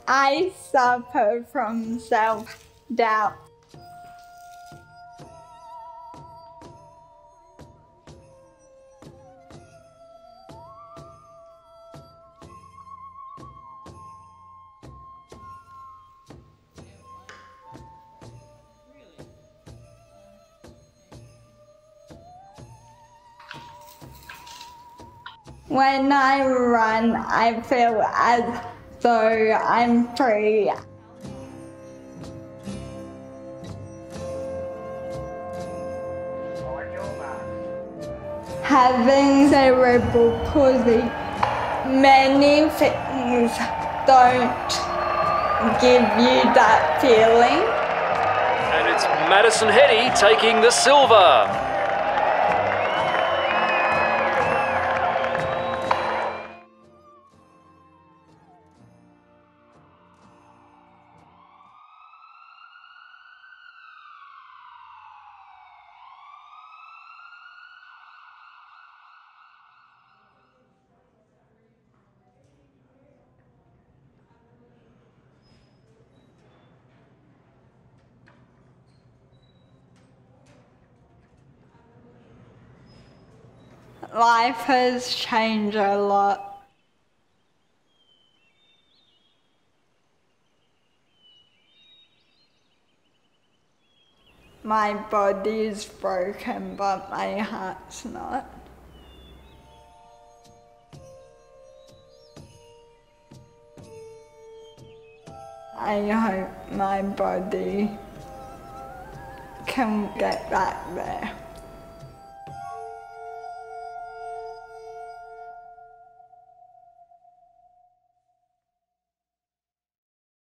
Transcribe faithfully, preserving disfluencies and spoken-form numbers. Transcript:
I suffer from self-doubt. When I run, I feel as though I'm free. Having cerebral palsy, many things don't give you that feeling. And it's Madison Hetty taking the silver. Life has changed a lot. My body is broken, but my heart's not. I hope my body can get back there.